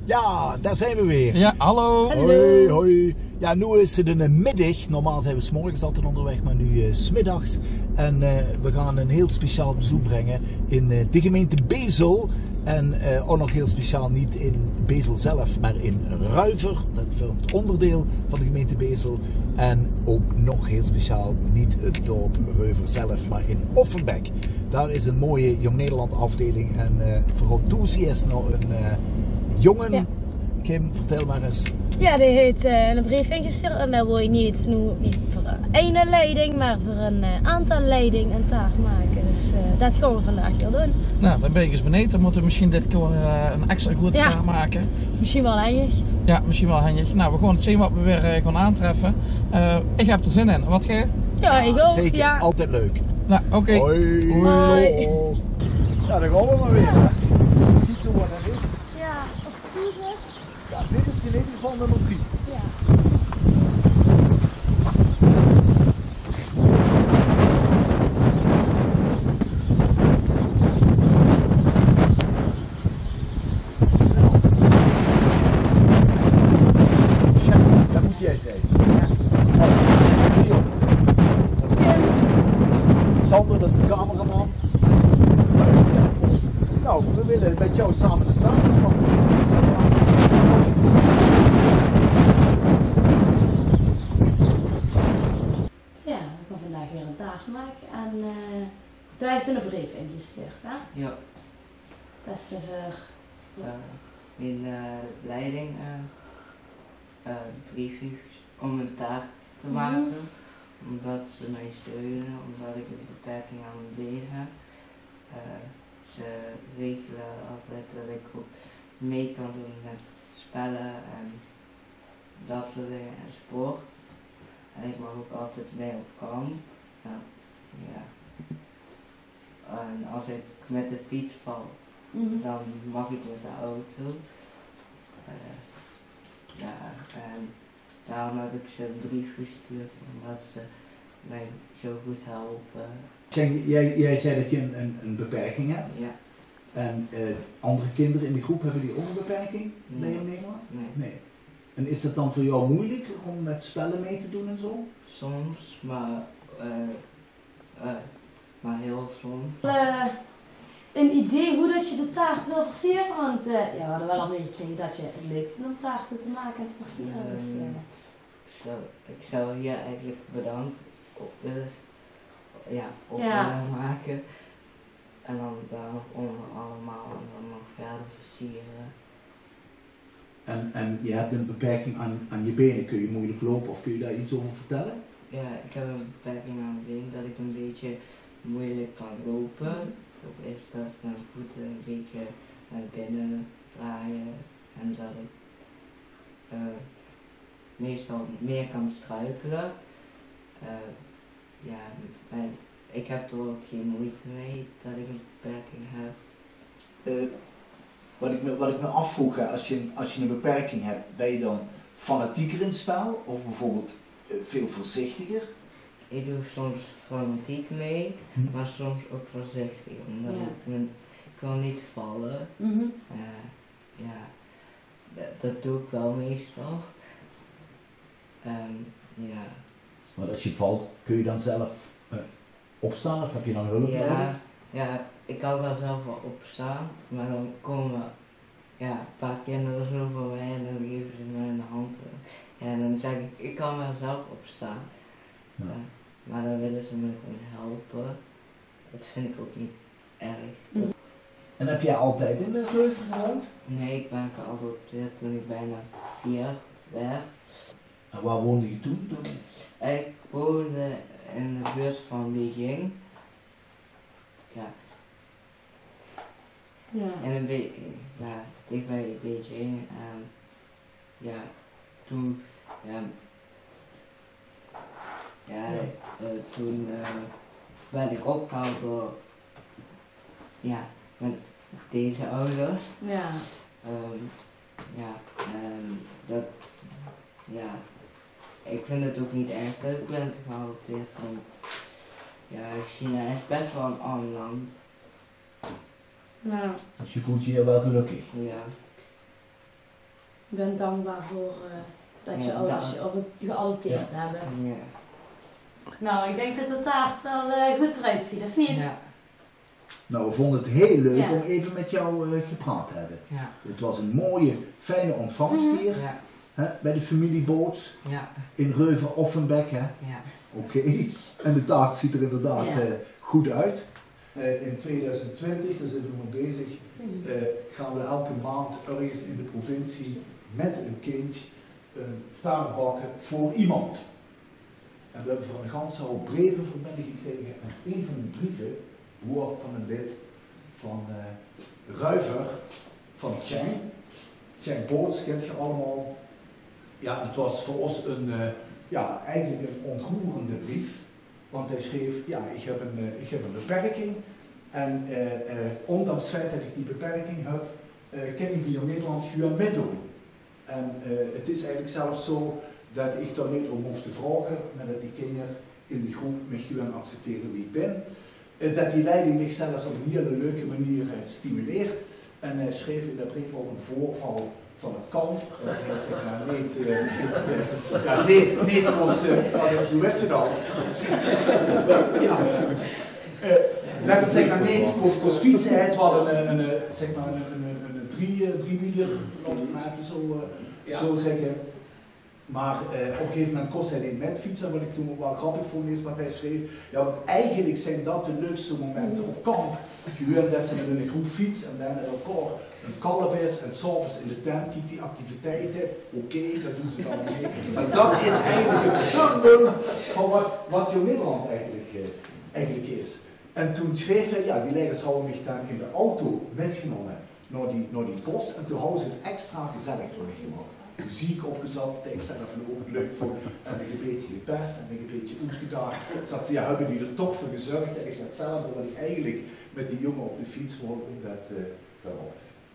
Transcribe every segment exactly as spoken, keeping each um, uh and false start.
Ja, daar zijn we weer. Ja, hallo. Hoi, hoi. Ja, nu is het een middag. Normaal zijn we 's morgens altijd onderweg, maar nu uh, 's middags. En uh, we gaan een heel speciaal bezoek brengen in uh, de gemeente Bezel. En uh, ook nog heel speciaal niet in Bezel zelf, maar in Ruiver. Dat vormt onderdeel van de gemeente Bezel. En ook nog heel speciaal niet het dorp Ruiver zelf, maar in Offenbek. Daar is een mooie Jong Nederland afdeling. En uh, vooral Toesie is nog een uh, jongen. Ja. Kim, vertel maar eens. Ja, die heeft uh, een brief ingestuurd en daar wil je niet, nu, niet voor een ene leiding, maar voor een uh, aantal leiding een taart maken. Dus uh, dat gaan we vandaag wel doen. Nou, dan ben ik eens benieuwd. Dan moeten we misschien dit keer uh, een extra goed ja. taart maken. Misschien wel handig. Ja, misschien wel handig. Nou, we gaan het zien wat we weer uh, gaan aantreffen. Uh, ik heb er zin in. Wat jij? Ja, ik ook. Zeker, ja. altijd leuk. Nou, oké. Okay. Hoi. Hoi. Ja, dan gaan we maar weer. Hè. Ziet u wat dat is? Ja, of vroeger. Ja, dit is in ieder geval nummer drie. Ja. Chef, dat moet jij zijn. Ja. Oh, Sander, dat is de cameraman. Nou, we willen met jou samen de taart maken. Ja, we gaan vandaag weer een taart maken en uh, daar is een brief ingestuurd, hè? Ja. Dat is voor... Uh, mijn uh, leiding uh, uh, briefjes om een taart te maken, mm. omdat ze mij steunen, omdat ik een beperking aan mijn been heb. Uh, ze regelen altijd dat ik ook mee kan doen met spellen en dat soort dingen en sport. En ik mag ook altijd mee op kamp. Nou, ja. En als ik met de fiets val, mm-hmm. dan mag ik met de auto. Uh, ja, en daarom heb ik ze een brief gestuurd, omdat ze mij zo goed helpen. Zeg, jij, jij zei dat je een, een, een beperking hebt. Ja. En uh, andere kinderen in die groep, hebben die ook een beperking bij Nee. je Nederland? Nee. Nee. En is het dan voor jou moeilijk om met spellen mee te doen en zo? Soms, maar, uh, uh, maar heel soms. Uh, een idee hoe dat je de taart wil versieren, want uh, ja, we hadden wel al meegekregen dat je het leuk vindt om taarten te maken en te versieren. Um, dus, uh. ik, zou, ik zou hier eigenlijk bedankt op willen, ja, op ja. willen maken. En dan daar nog onder allemaal en dan nog verder versieren. En, en je hebt een beperking aan, aan je benen, kun je moeilijk lopen of kun je daar iets over vertellen? Ja, ik heb een beperking aan mijn been dat ik een beetje moeilijk kan lopen. Dat is dat mijn voeten een beetje naar binnen draaien en dat ik uh, meestal meer kan struikelen. Uh, ja, mijn, ik heb er ook geen moeite mee dat ik een beperking heb. Uh, wat, ik me, wat ik me afvroeg, als je, als je een beperking hebt, ben je dan fanatieker in het spel of bijvoorbeeld uh, veel voorzichtiger? Ik doe soms fanatiek mee, hm. maar soms ook voorzichtig, omdat ja. ik, me, ik wil niet vallen. Mm-hmm. uh, ja, dat, dat doe ik wel meestal. Um, ja. Maar als je valt, kun je dan zelf uh, opstaan of heb je dan hulp ja, nodig? Ja, ik kan daar zelf wel opstaan, maar dan komen ja, een paar kinderen zo voor mij en dan geven ze me een hand. Ja, en dan zeg ik, ik kan wel zelf opstaan. Ja. Uh, maar dan willen ze me gewoon helpen. Dat vind ik ook niet erg. Mm. En heb jij altijd in de Ruiver gewoond? Nee, ik ben geadopteerd toen ik bijna vier werd. En waar woonde je toen? toen? Ik woonde in de buurt van Beijing. Ja. Ja. In een Be ja, dicht bij Beijing. En ja, toen, ja, ja, ja. Uh, toen uh, werd ik opgehaald door, ja, met deze ouders. Ja. Um, ja, en dat, ja, ik vind het ook niet erg dat ik ben geadopteerd, want ja, China is best wel een arm land. Nou. Dus je voelt je hier wel gelukkig? Ja. Ik ben dankbaar voor uh, dat je ja, alles geadopteerd ja. hebben. Ja. Nou, ik denk dat de taart wel uh, goed eruit ziet, of niet? Ja. Nou, we vonden het heel leuk ja. om even met jou uh, gepraat te hebben. Ja. Het was een mooie, fijne ontvangst mm-hmm. hier, ja. hè, bij de familie Boots ja. in Reuven-Offenbeck. Ja. Oké, okay. En de taart ziet er inderdaad ja. uh, goed uit. Uh, in tweeduizend twintig, daar zitten we mee bezig, uh, gaan we elke maand ergens in de provincie met een kindje een taart bakken voor iemand. En we hebben van een ganse hoop brieven van binnen gekregen en een van de brieven wordt van een lid van uh, Ruiver, van Cheng. Cheng Boots kent je allemaal. Ja, het was voor ons een, uh, ja, eigenlijk een ontroerende brief. Want hij schreef, ja, ik heb een, uh, ik heb een beperking. En uh, uh, ondanks het feit dat ik die beperking heb, uh, kan ik die in Nederland gewoon meedoen. En uh, het is eigenlijk zelfs zo dat ik daar niet om hoef te vragen, maar dat die kinderen in die groep me gewoon accepteren wie ik ben. Uh, dat die leiding mij zelfs op een hele leuke manier uh, stimuleert. En hij schreef in dat brief ook een voorval van het kamp. Uh, hij zegt, nou, niet, uh, uh, ja, niet, niet als, uh, hoe weet ze dan? Ja. Uh, Laten we zeggen, nou niet koos, koos fietsen, het was een, een, een, zeg maar een, een, een, een drie, driewieler, laat ik maar even zo, uh, ja. zo zeggen. Maar uh, op een gegeven moment kost hij niet met fietsen, wat ik toen wel grappig vond is wat hij schreef. Ja, want eigenlijk zijn dat de leukste momenten op kamp. Gewoon dat ze met een groep fietsen en dan met elkaar een kalf is en s'avonds in de tent kijkt die activiteiten. Oké, okay, dat doen ze dan mee. Maar dat is eigenlijk het symbool van wat, wat jouw Nederland eigenlijk, uh, eigenlijk is. En toen schreef hij, ja, die leiders hadden mij dan in de auto metgenomen naar die, naar die post en toen hadden ze het extra gezellig voor me gemaakt. Muziek opgezet, dat ik zelf ook leuk vond, en ik een beetje gepest en ik een beetje uitgedaagd. Zat, ja, hebben die er toch voor gezorgd dat ik datzelfde wat ik eigenlijk met die jongen op de fiets wou, om dat uh, daarop.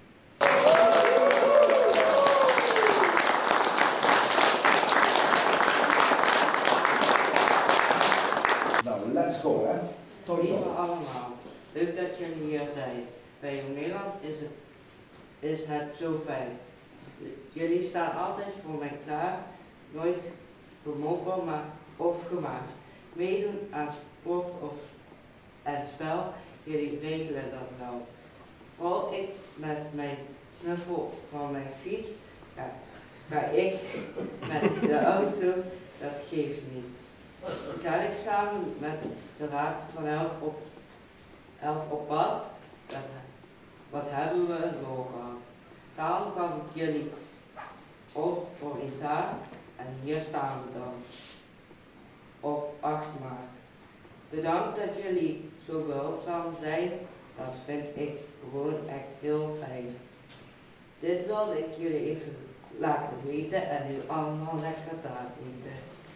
Nou, let's go, hè. Lieve allemaal, leuk dat jullie hier zijn. Bij Jong Nederland is het, is het zo fijn. Jullie staan altijd voor mij klaar, nooit bemopperen, maar of gemaakt. Meedoen aan sport of en spel, jullie regelen dat wel. Vooral ik met mijn snuffel van mijn fiets, ja, ga ik met de auto, dat geeft niet. Gezellig samen met de raad van elf op, elf op pad, dat, wat hebben we nog gehad. Daarom kan ik jullie op voor een taart en hier staan we dan op acht maart. Bedankt dat jullie zo behulpzaam zijn, dat vind ik gewoon echt heel fijn. Dit wilde ik jullie even laten weten en nu allemaal lekker taart eten.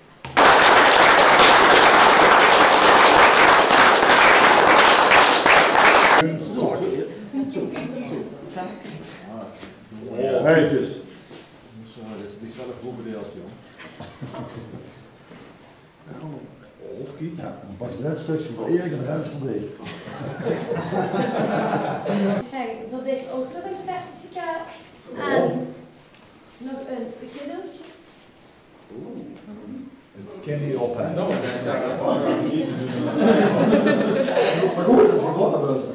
Heetjes. Dat is niet zelf goed bedeeld, joh. Oh, kijk. Ja, dan pak je net een stukje voor Erik en de rest van Dave. Kijk, dat heeft ook nog een certificaat en nog een cadeautje. Ken die op, hè? Nou, dan zijn we van niet te doen. Maar goed, dat is een grote bus.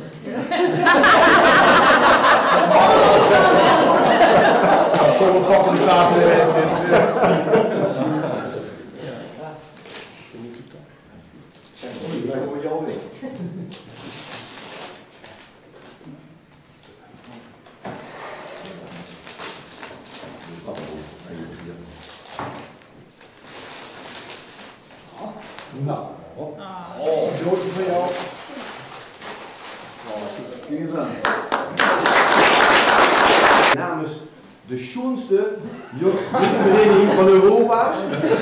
Kom op, pakken de taart Voor jou weer. Nou, oh, broodje voor jou. Kijk eens aan. Namens de schoonste jeugdvereniging van Europa,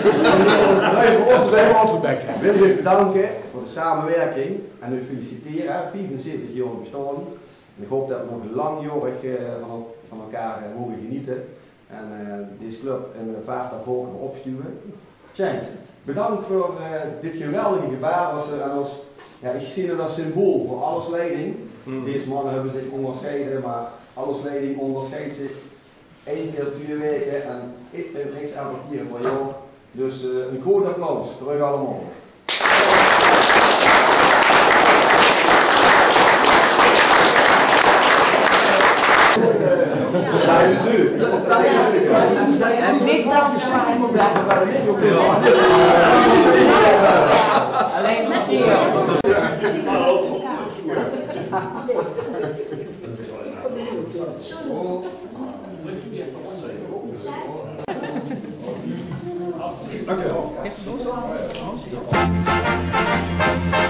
Offenbeck. wil ik bedanken voor de samenwerking en u feliciteren. vierenzeventig jaar bestaan. En ik hoop dat we nog langjarig uh, van, van elkaar uh, mogen genieten. En uh, deze club een vaart naar voren opstuwen. Tjank, bedankt voor uh, dit geweldige gebaar. Was er als, ja, ik zie het als symbool voor allesleiding. Mm. Deze mannen hebben zich onderscheiden, maar allesleiding onderscheidt zich één keer twee weken en ik ben niks aan papieren voor jou. Dus uh, een groot applaus voor u allemaal. Sta je dus u? Sta je dus u? En niet dan alleen met die. Dank u wel.